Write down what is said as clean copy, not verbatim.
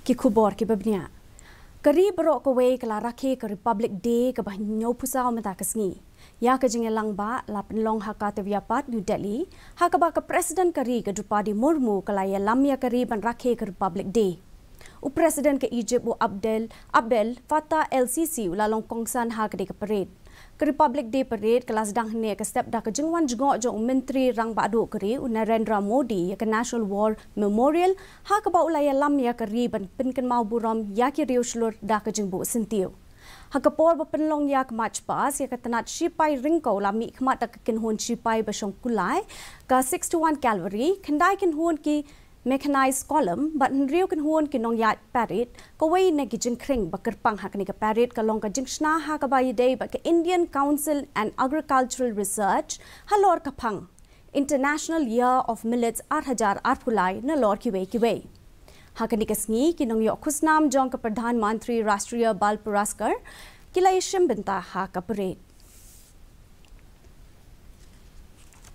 ki khubor ki babnia kari berok kowe kala Rakhe ke Republic Day ke bah nyau pusau mata kesngi ya ke jingelang ba la Pynlong ha Kartavya pat New Delhi ha ka ba ke Presiden kari ke Drupadi Murmu kala ya lamya kari ban Rakhe ke Republic Day Presiden ke Egypt u Abdel Fattah LCC ulalong kongsan ha ke parade ke Republic Day parade kelas dang ne ke step da ke jingwan jengok jong menteri rang badu keri u Narendra Modi ya ke National War Memorial ha ke ba ulaya lam ya keri ban pinken mau burom ya ki riu slur da ke jingbu sentiu ha ke por ba Pynlong ya ke march pas ya ke tanat shipai ringko la mi khmat da ke kin hon shipai ba shong kulai ka 6 to 1 cavalry kendai kin hon ki mechanized column but riu kan huon ki nong yat parade ko wei ne ki jing kring bakar pang hak ni ka parade ka long ka jing shna ha ka bai day ba ka Indian Council and Agricultural Research ha lor ka phang International Year of Millets 8000 arphulai na lor ki wei ha ka ni ka sngi ki nong yo khusnam jong ka pradhan mantri Rashtriya Bal Puraskar kilai shim binta ha ka parade